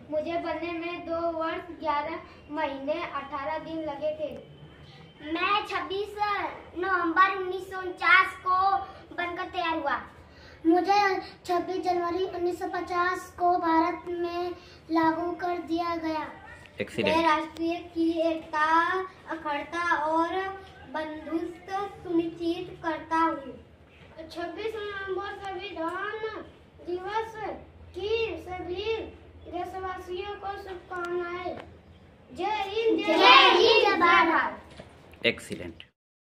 मुझे बनने में 2 वर्ष 11 महीने 18 दिन लगे थे। मैं 26 नवंबर 1949 को बनकर तैयार हुआ। मुझे 26 जनवरी 1950 को भारत में लागू कर दिया गया। मैं राष्ट्रीय की एकता, अखंडता और बंधुत्व सुनिश्चित करता हूँ। 26 नवंबर संविधान दिवस की सभी देशवासियों को शुभकामनाएं। जय हिंद, जय भारत। एक्सीलेंट।